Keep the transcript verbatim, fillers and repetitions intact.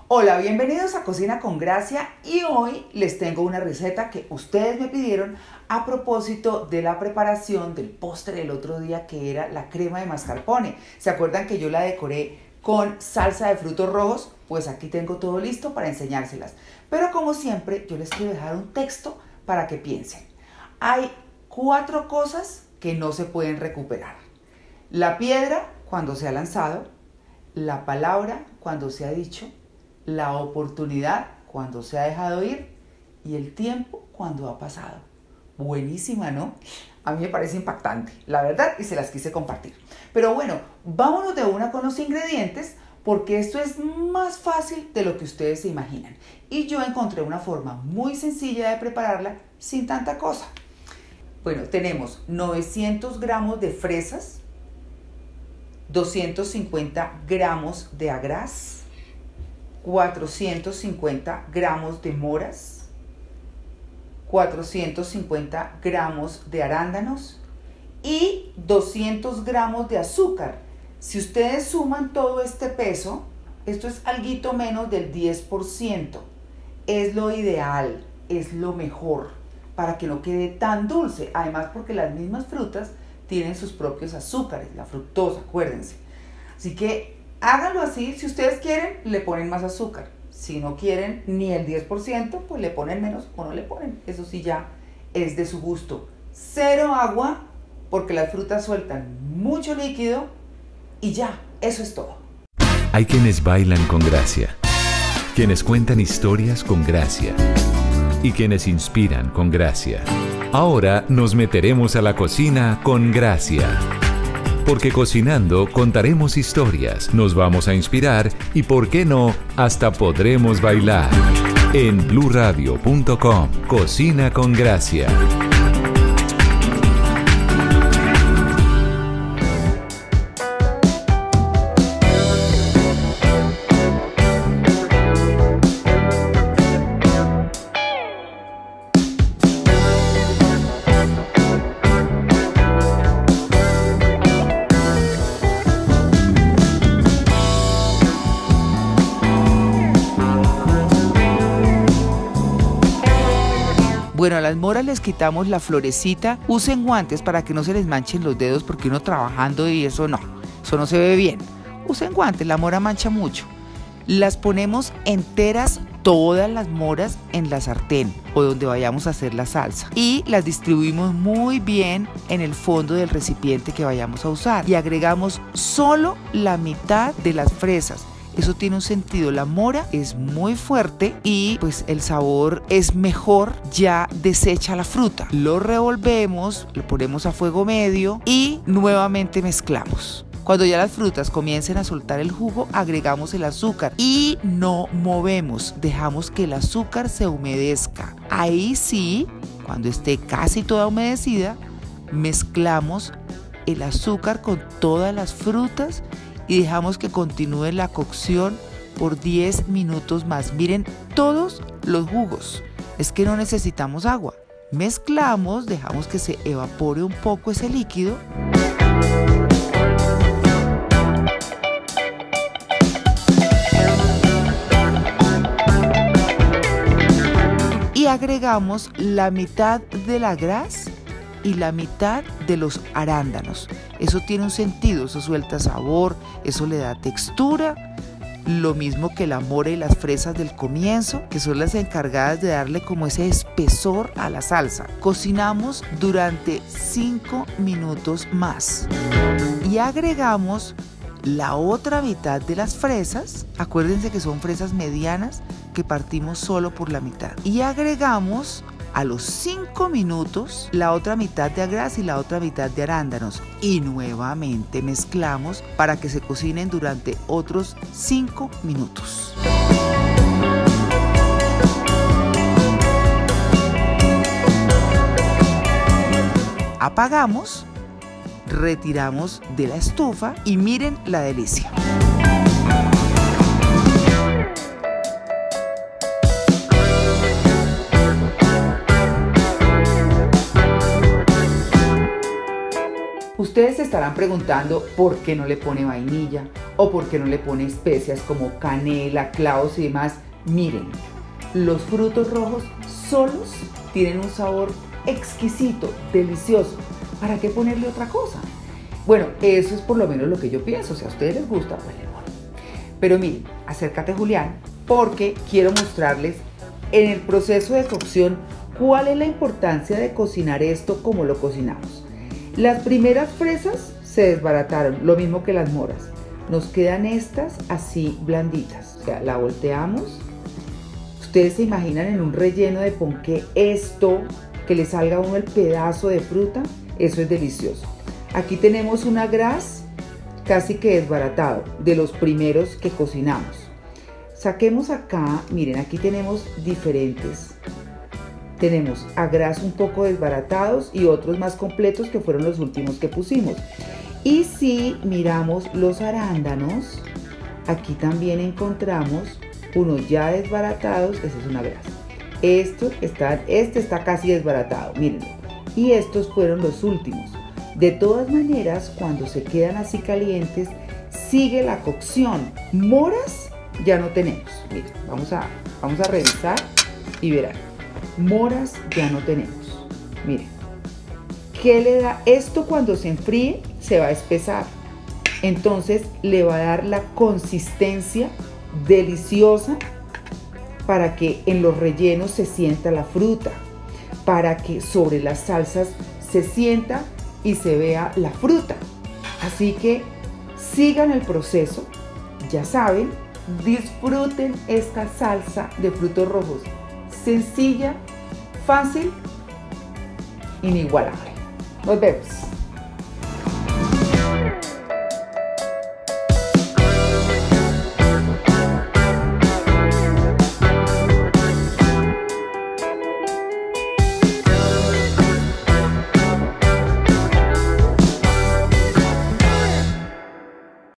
Hola, bienvenidos a Cocina con Gracia y hoy les tengo una receta que ustedes me pidieron a propósito de la preparación del postre del otro día, que era la crema de mascarpone. ¿Se acuerdan que yo la decoré con salsa de frutos rojos? Pues aquí tengo todo listo para enseñárselas. Pero como siempre, yo les quiero dejar un texto para que piensen. Hay cuatro cosas que no se pueden recuperar: la piedra cuando se ha lanzado, la palabra cuando se ha dicho, la oportunidad cuando se ha dejado ir y el tiempo cuando ha pasado. Buenísima, ¿no? A mí me parece impactante, la verdad, y se las quise compartir. Pero bueno, vámonos de una con los ingredientes, porque esto es más fácil de lo que ustedes se imaginan. Y yo encontré una forma muy sencilla de prepararla sin tanta cosa. Bueno, tenemos novecientos gramos de fresas, doscientos cincuenta gramos de agraz, cuatrocientos cincuenta gramos de moras, cuatrocientos cincuenta gramos de arándanos y doscientos gramos de azúcar. Si ustedes suman todo este peso, esto es alguito menos del diez por ciento. Es lo ideal, es lo mejor, para que no quede tan dulce. Además, porque las mismas frutas tienen sus propios azúcares, la fructosa, acuérdense. Así que háganlo así. Si ustedes quieren, le ponen más azúcar. Si no quieren ni el diez por ciento, pues le ponen menos o no le ponen. Eso sí ya es de su gusto. Cero agua, porque las frutas sueltan mucho líquido. Y ya, eso es todo. Hay quienes bailan con gracia, quienes cuentan historias con gracia y quienes inspiran con gracia. Ahora nos meteremos a la cocina con gracia. Porque cocinando contaremos historias, nos vamos a inspirar y, por qué no, hasta podremos bailar. En blue radio punto com, Cocina con Gracia. Bueno, a las moras les quitamos la florecita. Usen guantes para que no se les manchen los dedos, porque uno trabajando y eso no, eso no se ve bien. Usen guantes, la mora mancha mucho. Las ponemos enteras, todas las moras, en la sartén o donde vayamos a hacer la salsa. Y las distribuimos muy bien en el fondo del recipiente que vayamos a usar. Y agregamos solo la mitad de las fresas. Eso tiene un sentido, la mora es muy fuerte y pues el sabor es mejor ya deshecha la fruta. Lo revolvemos, lo ponemos a fuego medio y nuevamente mezclamos. Cuando ya las frutas comiencen a soltar el jugo, agregamos el azúcar y no movemos, dejamos que el azúcar se humedezca. Ahí sí, cuando esté casi toda humedecida, mezclamos el azúcar con todas las frutas y dejamos que continúe la cocción por diez minutos más. Miren todos los jugos, es que no necesitamos agua. Mezclamos, dejamos que se evapore un poco ese líquido. Y agregamos la mitad del agraz y la mitad de los arándanos. Eso tiene un sentido, eso suelta sabor, eso le da textura. Lo mismo que la mora y las fresas del comienzo, que son las encargadas de darle como ese espesor a la salsa. Cocinamos durante cinco minutos más. Y agregamos la otra mitad de las fresas. Acuérdense que son fresas medianas que partimos solo por la mitad. Y agregamos a los cinco minutos la otra mitad de agraz y la otra mitad de arándanos. Y nuevamente mezclamos para que se cocinen durante otros cinco minutos. Apagamos, retiramos de la estufa y miren la delicia. Ustedes se estarán preguntando por qué no le pone vainilla o por qué no le pone especias como canela, clavos y demás. Miren, los frutos rojos solos tienen un sabor exquisito, delicioso. ¿Para qué ponerle otra cosa? Bueno, eso es por lo menos lo que yo pienso. Si a ustedes les gusta, pues le ponen. Pero miren, acércate, Julián, porque quiero mostrarles en el proceso de cocción cuál es la importancia de cocinar esto como lo cocinamos. Las primeras fresas se desbarataron, lo mismo que las moras. Nos quedan estas así blanditas. O sea, la volteamos. Ustedes se imaginan en un relleno de ponqué esto, que le salga a uno el pedazo de fruta. Eso es delicioso. Aquí tenemos una gras casi que desbaratado, de los primeros que cocinamos. Saquemos acá, miren, aquí tenemos diferentes. Tenemos a gras un poco desbaratados y otros más completos que fueron los últimos que pusimos. Y si miramos los arándanos, aquí también encontramos unos ya desbaratados. Esa es una gras. Esto está, este está casi desbaratado, mírenlo. Y estos fueron los últimos. De todas maneras, cuando se quedan así calientes, sigue la cocción. Moras ya no tenemos. Miren, vamos a, vamos a revisar y verán. Moras ya no tenemos. Miren, ¿qué le da? Esto cuando se enfríe se va a espesar. Entonces le va a dar la consistencia deliciosa para que en los rellenos se sienta la fruta, para que sobre las salsas se sienta y se vea la fruta. Así que sigan el proceso, ya saben, disfruten esta salsa de frutos rojos. Sencilla, fácil, inigualable. Nos vemos.